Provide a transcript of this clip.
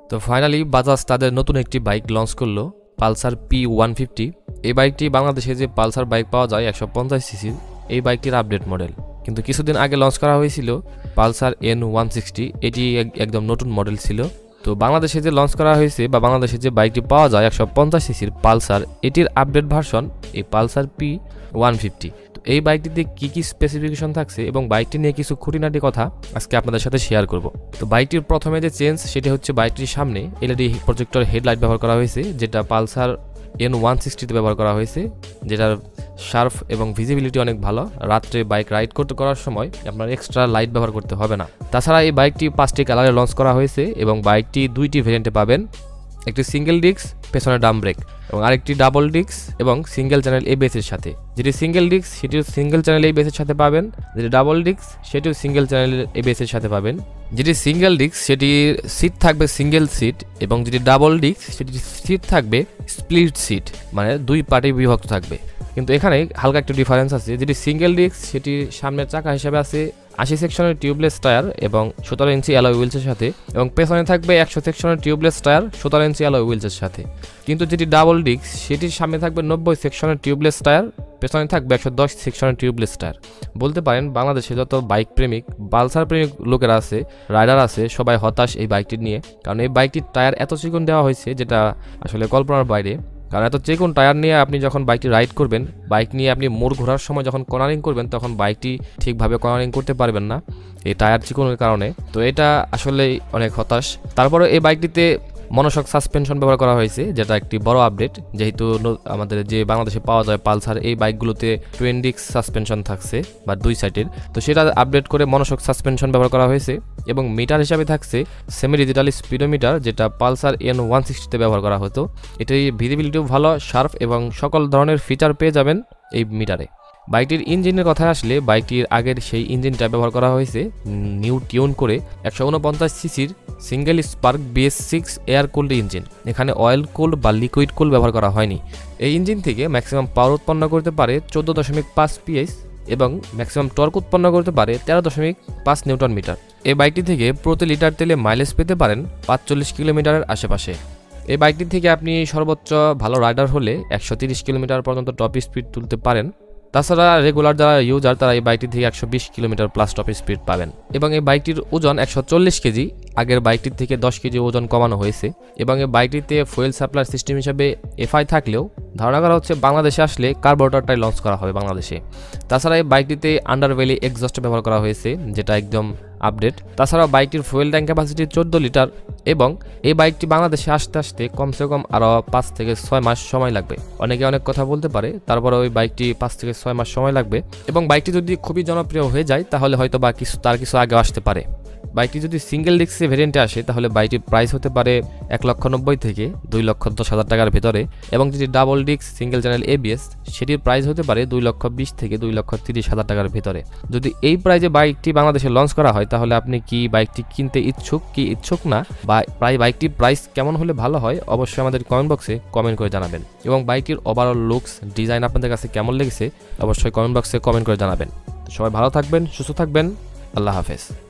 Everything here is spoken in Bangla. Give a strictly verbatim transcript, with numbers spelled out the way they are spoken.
তো ফাইনালি বাজাজ তাদের নতুন একটি বাইক লঞ্চ করলো, পালসার পি ওয়ান ফিফটি। এই বাইকটি বাংলাদেশে যে পালসার বাইক পাওয়া যায় একশো পঞ্চাশ সিসির, এই বাইকটির আপডেট মডেল। কিন্তু কিছুদিন আগে লঞ্চ করা হয়েছিল পালসার এন ওয়ান সিক্সটি, এটি একদম নতুন মডেল ছিল। তো বাংলাদেশে যে লঞ্চ করা হয়েছে বা বাংলাদেশে যে বাইকটি পাওয়া যায় একশো পঞ্চাশ সিসির পালসার, এটির আপডেট ভার্সন এই পালসার পি ওয়ান ফিফটি। তো এই বাইকটিতে কী কী স্পেসিফিকেশন থাকছে এবং বাইকটি নিয়ে কিছু খুঁটিনাটি কথা আজকে আপনাদের সাথে শেয়ার করব। তো বাইকটির প্রথমে যে চেঞ্জ সেটি হচ্ছে বাইকটির সামনে এলইডি প্রজেক্টর হেডলাইট ব্যবহার করা হয়েছে, যেটা পালসার এন ওয়ান সিক্সটিতে ব্যবহার করা হয়েছে, যেটার শার্প এবং ভিজিবিলিটি অনেক ভালো। রাত্রে বাইক রাইড করতে করার সময় আপনার এক্সট্রা লাইট ব্যবহার করতে হবে না। তাছাড়া এই বাইকটি পাঁচটি কালারে লঞ্চ করা হয়েছে এবং বাইকটি দুইটি ভেরিয়েন্টে পাবেন, একটি সিঙ্গেল ডিস্ক পেছনে ডাম ব্রেক এবং আরেকটি ডাবল ডিস্ক এবং সিঙ্গেল চ্যানেল এবিএসের সাথে। যেটি সিঙ্গেল ডিস্ক সেটিও সিঙ্গেল চ্যানেল এবিএসের সাথে পাবেন, যেটি ডাবল ডিস্ক সেটিও সিঙ্গেল চ্যানেল এবিএসের সাথে পাবেন। যেটি সিঙ্গেল ডিস্ক সেটির সিট থাকবে সিঙ্গেল সিট এবং যেটি ডাবল ডিস্ক সেটির সিট থাকবে স্প্লিট সিট, মানে দুই পার্টে বিভক্ত থাকবে। কিন্তু এখানে হালকা একটু ডিফারেন্স আছে। যেটি সিঙ্গেল ডিস্ক সেটির সামনের চাকা হিসাবে আছে আশি সেকশনের টিউবলেস টায়ার এবং সতেরো ইঞ্চি অ্যালয় হুইলসের সাথে, এবং পেছনে থাকবে একশো সেকশনের টিউবলেস টায়ার সতেরো ইঞ্চি অ্যালয় হুইলসের সাথে। কিন্তু যেটি ডাবল ডিস্ক সেটির সামনে থাকবে নব্বই সেকশনের টিউবলেস টায়ার, পেছনে থাকবে একশো দশ সেকশনের টিউবলেস টায়ার। বলতে পারেন বাংলাদেশে যত বাইক প্রেমিক পালসার প্রেমিক লোকেরা আছে, রাইডার আছে, সবাই হতাশ এই বাইকটি নিয়ে। কারণ এই বাইকটির টায়ার এত চিকন দেওয়া হয়েছে যেটা আসলে কল্পনার বাইরে। কারণ এত চিকন টায়ার নিয়ে আপনি যখন বাইকটি রাইড করবেন, বাইক নিয়ে আপনি মোড় ঘোরার সময় যখন কর্নারিং করবেন, তখন বাইকটি ঠিকভাবে কর্নারিং করতে পারবেন না এই টায়ার চিকনের কারণে। তো এটা আসলেই অনেক হতাশ। তারপরে এই বাইকটিতে মনোশক সাসপেনশন ব্যবহার করা হয়েছে, যেটা একটি বড় আপডেট। যেহেতু আমাদের যে বাংলাদেশে পাওয়া যায় পালসার, এই বাইকগুলোতে টুয়েন ডিস্ক সাসপেনশন থাকছে বা দুই সাইডের, তো সেটা আপডেট করে মনোশক সাসপেনশন ব্যবহার করা হয়েছে। এবং মিটার হিসাবে থাকছে সেমি ডিজিটাল স্পিডোমিটার, যেটা পালসার এন ওয়ান সিক্সটিতে ব্যবহার করা হতো। এটির ভিজিবিলিটিও ভালো, শার্প এবং সকল ধরনের ফিচার পেয়ে যাবেন এই মিটারে। বাইকটির ইঞ্জিনের কথায় আসলে, বাইকটির আগের সেই ইঞ্জিনটা ব্যবহার করা হয়েছে নিউ টিউন করে একশো উনপঞ্চাশ সিসির single spark BS six air cooled engine. এখানে অয়েল কুল বা লিকুইড কুল ব্যবহার করা হয়নি। এই ইঞ্জিন থেকে ম্যাক্সিমাম পাওয়ার উৎপন্ন করতে পারে চোদ্দো দশমিক পাঁচ পিএস এবং ম্যাক্সিমাম টর্ক উৎপন্ন করতে পারে তেরো দশমিক পাঁচ নিউটন মিটার। এই বাইকটি থেকে প্রতি লিটার তেলে মাইলেজ পেতে পারেন পাঁচচল্লিশ কিলোমিটারের আশেপাশে। এই বাইকটি থেকে আপনি সর্বোচ্চ ভালো রাইডার হলে একশো তিরিশ কিলোমিটার পর্যন্ত টপ স্পিড তুলতে পারেন। তাছাড়া রেগুলার যারা ইউজার তারা এই বাইকটি থেকে একশো বিশ কিলোমিটার প্লাস টপ স্পিড পাবেন। এবং এই বাইকটির ওজন একশো চল্লিশ কেজি, আগের বাইকটির থেকে দশ কেজি ওজন কমানো হয়েছে। এবং এই বাইকটিতে ফুয়েল সাপ্লাই সিস্টেম হিসাবে এফআই থাকলেও ধারণা করা হচ্ছে বাংলাদেশে আসলে কার্বোরেটরটাই লঞ্চ করা হবে বাংলাদেশে। তাছাড়া এই বাইকটিতে আন্ডারভেলি এক্সস্ট ব্যবহার করা হয়েছে, যেটা একদম আপডেট। তাছাড়া বাইকটির ফুয়েল ট্যাঙ্ক ক্যাপাসিটি চোদ্দ লিটার এবং এই বাইকটি বাংলাদেশে আসতে আসতে কমসে কম আরও পাঁচ থেকে ছয় মাস সময় লাগবে। অনেকে অনেক কথা বলতে পারে, তারপরে ওই বাইকটি পাঁচ থেকে ছয় মাস সময় লাগবে। এবং বাইকটি যদি খুবই জনপ্রিয় হয়ে যায় তাহলে হয়তো বা কিছু তার কিছু আগে আসতে পারে। বাইকটি যদি সিঙ্গেল ডিস্কে ভেরিয়েন্টে আসে তাহলে বাইকটির প্রাইস হতে পারে এক লক্ষ নব্বই থেকে দুই লক্ষ দশ হাজার টাকার ভিতরে। এবং যদি double disc single channel ABS সেটির প্রাইস হতে পারে দুই লক্ষ বিশ থেকে দুই লক্ষ তিরিশ হাজার টাকার ভিতরে। যদি এই প্রাইজে বাইকটি বাংলাদেশে লঞ্চ করা হয় তাহলে আপনি কি বাইকটি কিনতে ইচ্ছুক কি ইচ্ছুক না, বা প্রায় বাইকটির প্রাইস কেমন হলে ভালো হয় অবশ্যই আমাদের কমেন্ট বক্সে কমেন্ট করে জানাবেন। এবং বাইকটির ওভারঅল লুকস ডিজাইন আপনাদের কাছে কেমন লেগেছে অবশ্যই কমেন্ট বক্সে কমেন্ট করে জানাবেন। সবাই ভালো থাকবেন, সুস্থ থাকবেন, আল্লাহ হাফেজ।